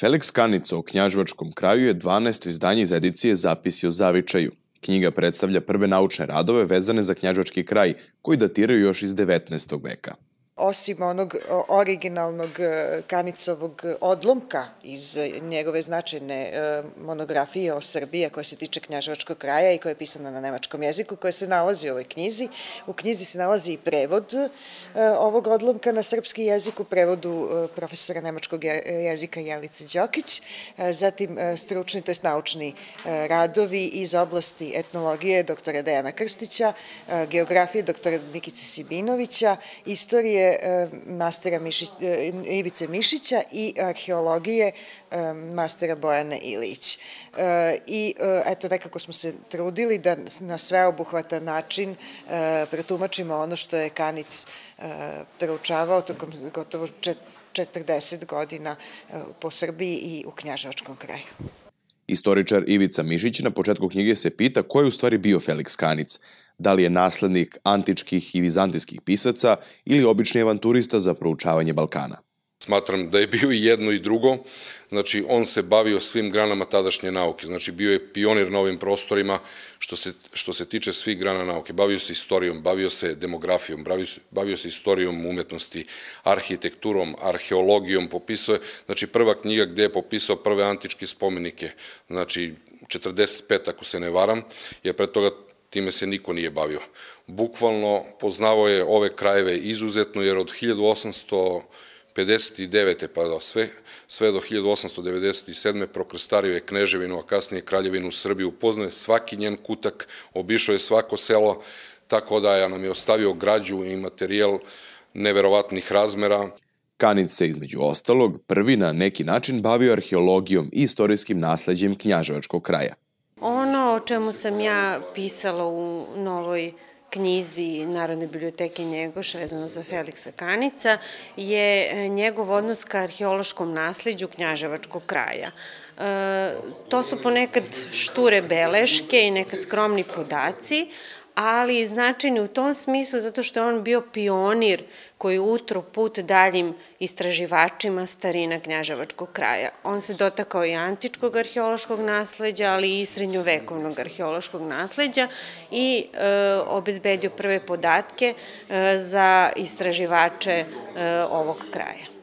Feliks Kanica o knjaževačkom kraju je 12. izdanje iz edicije Zapisi o zavičaju. Knjiga predstavlja prve naučne radove vezane za knjaževački kraj, koji datiraju još iz 19. veka. Osim onog originalnog Kanicovog odlomka iz njegove značajne monografije o Srbiji, koja se tiče knjaževačkog kraja i koja je pisana na nemačkom jeziku, koja se nalazi u ovoj knjizi. U knjizi se nalazi i prevod ovog odlomka na srpski jezik u prevodu profesora nemačkog jezika Jelice Đokić, zatim stručni, to jest naučni radovi iz oblasti etnologije doktora Dejana Krstića, geografije doktora Mikice Sibinovića, istorije mastera Ivice Mišića i arheologije mastera Bojane Ilić. I eto, nekako smo se trudili da na sveobuhvatan način protumačimo ono što je Kanic proučavao tokom gotovo 40 godina po Srbiji i u knjaževačkom kraju. Istoričar Ivica Mišić na početku knjige se pita ko je u stvari bio Feliks Kanic. Da li je naslednik antičkih i vizantijskih pisaca ili obični avanturista za proučavanje Balkana? Smatram da je bio i jedno i drugo. Znači, on se bavio svim granama tadašnje nauke. Znači, bio je pionir na ovim prostorima što se tiče svih grana nauke. Bavio se istorijom, bavio se demografijom, bavio se istorijom umetnosti, arhitekturom, arheologijom, popisao je, znači, prva knjiga gde je popisao prve antičke spomenike, znači, 45, ako se ne varam, jer pred toga time se niko nije bavio. Bukvalno poznavao je ove krajeve izuzetno, jer od 1859. pa sve do 1897. prokrstario je kneževinu, a kasnije kraljevinu Srbiju, upoznao je svaki njen kutak, obišao je svako selo, tako da nam je ostavio građu i materijal neverovatnih razmera. Kanic se, između ostalog, prvi na neki način bavio arheologijom i istorijskim nasleđem knjaževačkog kraja. Ono o čemu sam ja pisala u novoj knjizi Narodne biblioteke Njegoš vezano za Feliksa Kanica je njegov odnos ka arheološkom nasleđu knjaževačkog kraja. To su ponekad šture beleške i nekad skromni podaci, ali značajni u tom smislu zato što je on bio pionir koji utro put daljim istraživačima starina knjaževačkog kraja. On se dotakao i antičkog arheološkog nasleđa, ali i srednjovekovnog arheološkog nasleđa i obezbedio prve podatke za istraživače ovog kraja.